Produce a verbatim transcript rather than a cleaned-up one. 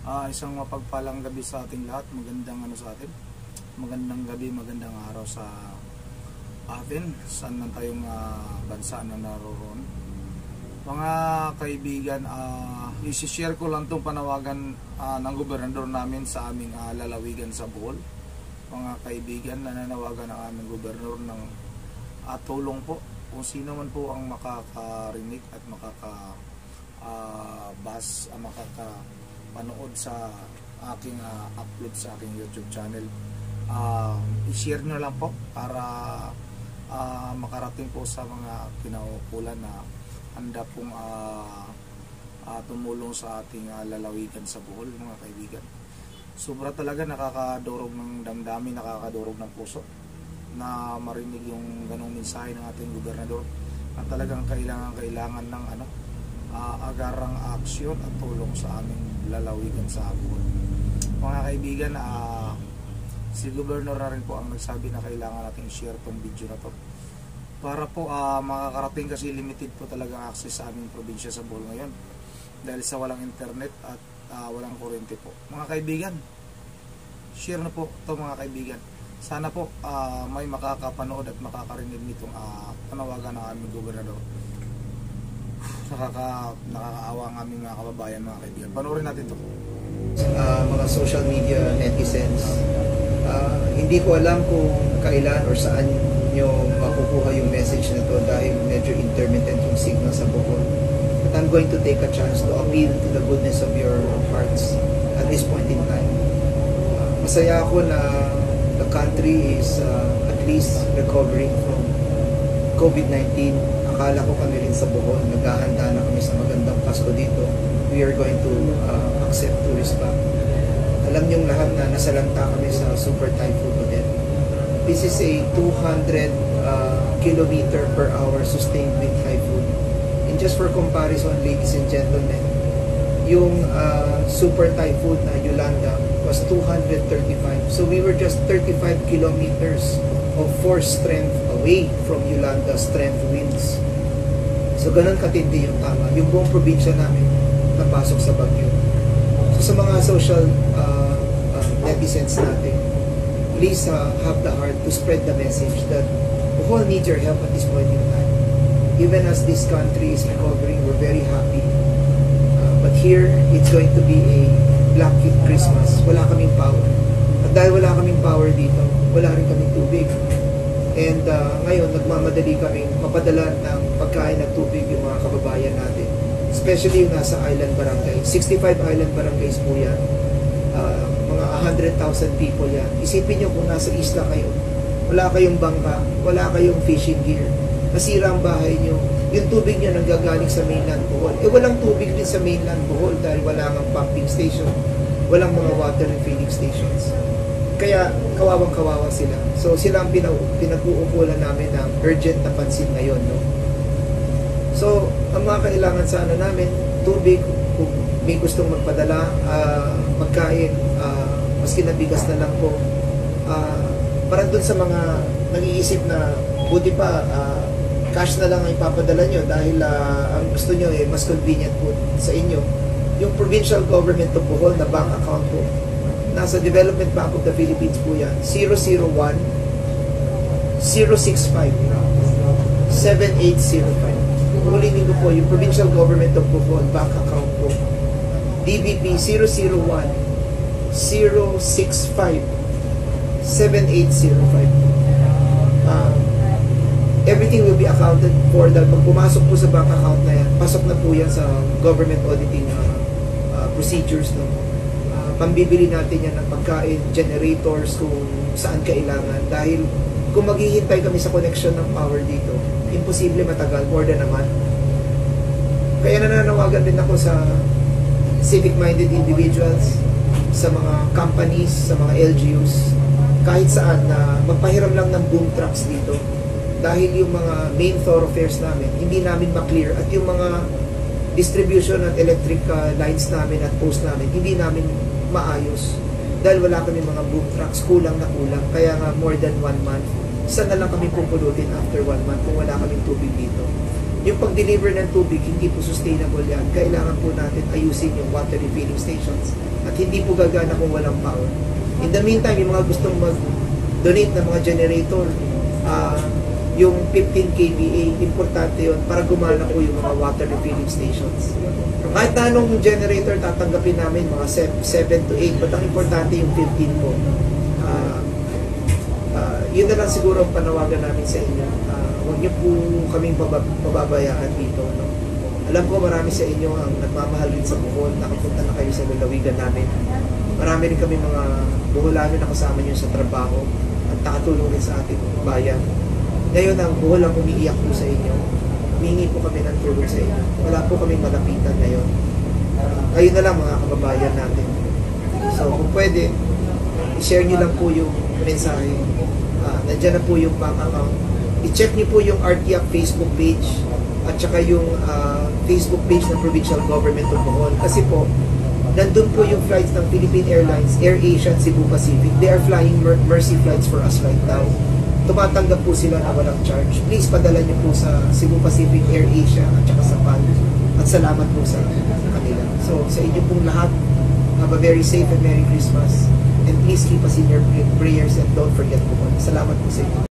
Uh, isang mapagpalang gabi sa ating lahat. Magandang ano sa atin. Magandang gabi, magandang araw sa atin. Saan man tayong uh, bansa na naroon. Mga kaibigan, uh, isi-share ko lang itong panawagan uh, ng gobernador namin sa aming uh, lalawigan sa Bohol. Mga kaibigan, nananawagan ang aming gobernador ng uh, tulong po. Kung sino man po ang makakarinig at makaka uh, bas, uh, makaka panood sa aking uh, upload sa aking YouTube channel, uh, i-share nyo lang po para uh, makarating po sa mga kinaukulan na handa pong uh, uh, tumulong sa ating uh, lalawigan sa Bohol, mga kaibigan. Sobra talaga nakakadurog ng damdamin, nakakadurog ng puso na marinig yung ganong mensahe ng ating gobernador na talagang kailangan kailangan ng ano Uh, agarang aksyon at tulong sa aming lalawigan sa Bohol. Mga kaibigan, uh, si Governor na rin po ang nagsabi na kailangan natin share tong video na to para po uh, makakarating, kasi limited po talaga ang access sa aming probinsya sa Bohol ngayon dahil sa walang internet at uh, walang kuryente po. Mga kaibigan, share na po to mga kaibigan. Sana po uh, may makakapanood at makakarinig nitong uh, panawagan ng aming gobernador. Nakaka, nakakaawa ang aming mga kababayan, mga kaibigan. Panoorin natin ito. Uh, mga social media netizens, uh, hindi ko alam kung kailan or saan nyo makukuha yung message na to dahil medyo intermittent yung signal sa Bohol. But I'm going to take a chance to appeal to the goodness of your hearts at this point in time. Uh, masaya ako na the country is uh, at least recovering from COVID nineteen. Akala ko kami rin sa Bohol, naghahanda na kami sa magandang Pasko dito. We are going to uh, accept tourists back. Alam niyong lahat na nasalanta kami sa Super Typhoon Odette. This is a two hundred uh, kilometer per hour sustained wind typhoon. And just for comparison, ladies and gentlemen, yung uh, Super Typhoon na Yolanda was two hundred thirty-five. So we were just thirty-five kilometers of force strength away from Yolanda's strength winds. So ganun katindi yung tama. Yung buong probinsya namin napasok sa bagyo. So sa mga social uh, uh, netizens natin, please uh, have the heart to spread the message that Bohol needs your help at this point in time. Even as this country is recovering, we're very happy. Uh, but here, it's going to be a Black Christmas. Wala kaming power. At dahil wala kaming power dito, wala rin kaming tubig. And uh, ngayon, nagmamadali kaming mapadala ng pagkain at tubig yung mga kababayan natin. Especially yung nasa island barangay. sixty-five island barangays po yan. Uh, mga one hundred thousand people yan. Isipin nyo kung nasa isla kayo. Wala kayong bangka, wala kayong fishing gear. Nasira ang bahay nyo. Yung tubig nyo nanggagaling sa mainland Bohol. Eh walang tubig din sa mainland Bohol dahil wala ng pumping station. Walang mga water refilling stations. Kaya kawawang-kawawa sila. So sila ang pinag-uukulan namin ng urgent na pansin ngayon. No? So ang mga kailangan sana namin, tubig, kung may gustong magpadala, uh, pagkain, uh, maski na bigas na lang po. Uh, para dun sa mga nag-iisip na buti pa, uh, cash na lang ang ipapadala nyo dahil uh, ang gusto nyo eh, mas convenient po sa inyo. Yung provincial government of Bohol na bank account po, nasa Development Bank of the Philippines po yan, zero zero one, zero six five, seven eight zero five. Ulitin ko po, yung Provincial Government of Bohol bank account po, D B P zero zero one, zero six five, seven eight zero five. Um, everything will be accounted for dahil pag pumasok po sa bank account na yan, pasok na po yan sa government auditing uh, uh, procedures, no? Pambibili natin yan ng pagkain, generators kung saan kailangan. Dahil kung maghihintay kami sa connection ng power dito, imposible matagal, more than a month. Kaya nananawagan din ako sa civic-minded individuals, sa mga companies, sa mga L G Us, kahit saan na magpahiram lang ng boom trucks dito. Dahil yung mga main thoroughfares namin, hindi namin maklear at yung mga distribution at electric uh, lines namin at post namin, hindi namin maayos dahil wala kami mga boom trucks, kulang na kulang, kaya nga more than one month saan na lang kami pupulutin after one month kung wala kaming tubig dito. Yung pag-deliver ng tubig, hindi po sustainable yan. Kailangan po natin ayusin yung water refilling stations at at hindi po gagana kung walang power. In the meantime, yung mga gustong mag-donate ng mga generator, uh, yung fifteen K V A, importante yun para gumana po yung mga water refilling stations. Kahit na anong generator tatanggapin namin, mga seven to eight, but ang importante yung fifteen po. Uh, uh, yun na lang siguro ang panawagan namin sa inyo. Uh, huwag niyo po kaming pababayaan dito. No? Alam ko marami sa inyo ang nagmamahal rin sa Bohol, nakapunta na kayo sa lalawigan namin. Marami rin kami mga Boholanon na kasama niyo sa trabaho at nakatulong rin sa ating bayan. Ngayon ang Bohol ang umiiyak po sa inyo. Humingi po kami ng tulong sa inyo. Wala po kaming malapitan ngayon. Uh, kayo na lang mga kababayan natin. So kung pwede, i-share niyo lang po yung mensahe. Uh, nandiyan na po yung bank account. I-check niyo po yung R T A C Facebook page at saka yung uh, Facebook page ng Provincial Government of Bohol. Kasi po, nandun po yung flights ng Philippine Airlines, AirAsia at Cebu Pacific. They are flying mer mercy flights for us right now. Tumatanggap po sila na walang charge. Please padala niyo po sa Cebu Pacific, AirAsia at saka sa P A L. At salamat po sa kanila. So sa inyo pong lahat, have a very safe and Merry Christmas. And please keep us in your prayers and don't forget po. Salamat po sa inyo.